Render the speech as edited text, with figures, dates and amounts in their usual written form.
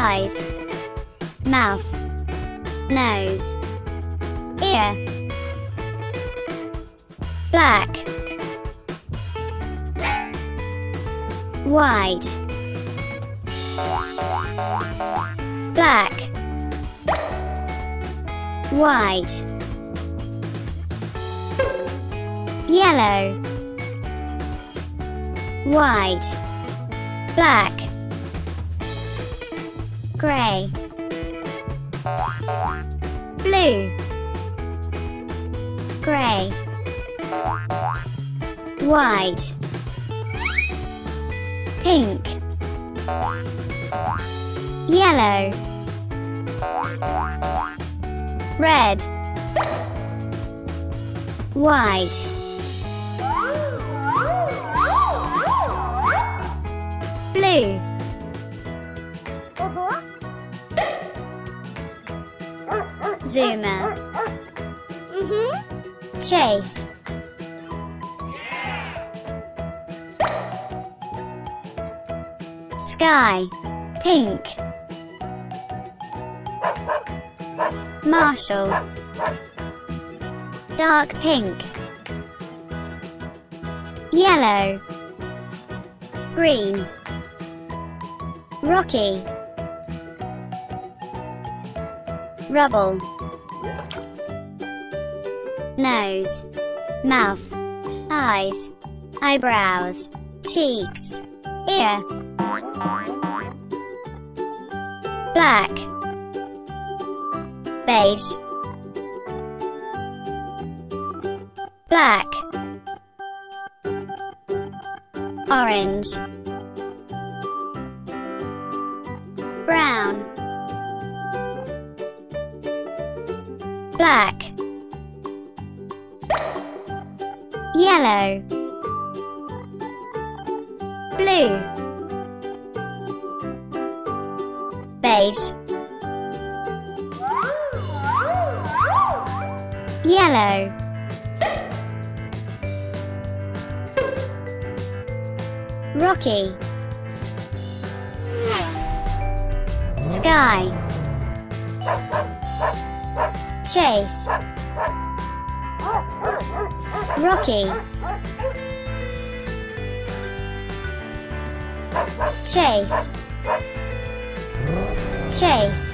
eyes, mouth, nose, ear. Black, white, black, white, yellow, white, black, grey, blue, grey, white, pink, yellow, red, white, blue, Zoomer, Chase, Sky, pink, Marshall, dark pink, yellow, green, Rocky, rubble, nose, mouth, eyes, eyebrows, cheeks, ear, black, beige, black, orange, brown, black, yellow, blue, beige, yellow, Rocky, Sky, Chase, Rocky, Chase, Chase,